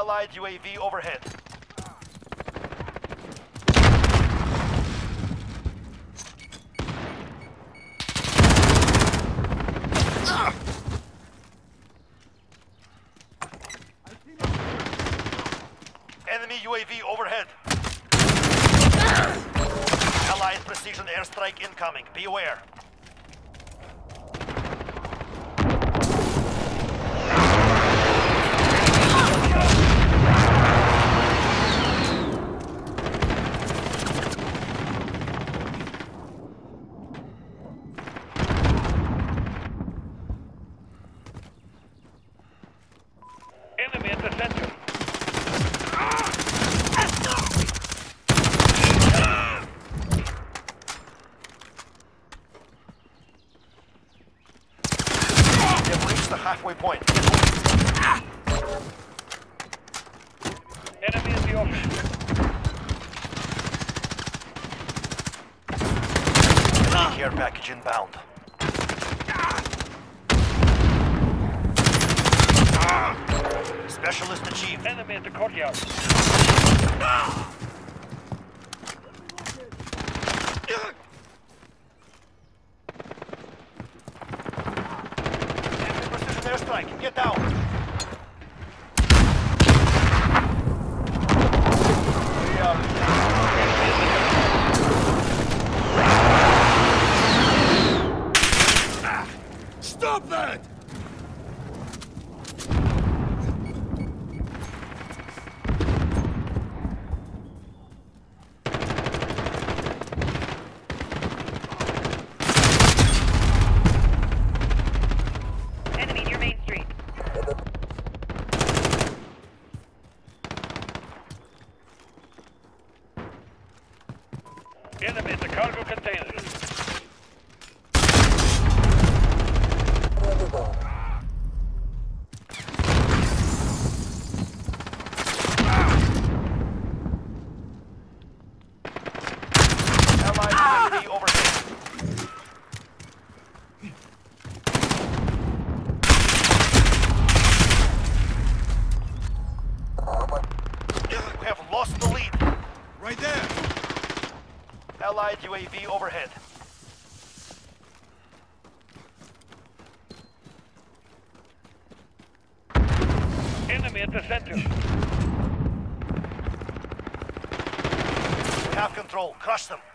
Allied UAV overhead. Enemy UAV overhead. Allied precision airstrike incoming. Be aware. Enemy at the center. They've reached the halfway point. Enemy in the open. Enemy care package inbound. Specialist achieved. Enemy at the courtyard. Enemy precision airstrike. Get down. We Stop that! Enemy near Main Street. Enemy at the cargo container. Allied UAV overhead. We have lost the lead. Right there! Allied UAV overhead. Enemy at the center. We have control. Crush them.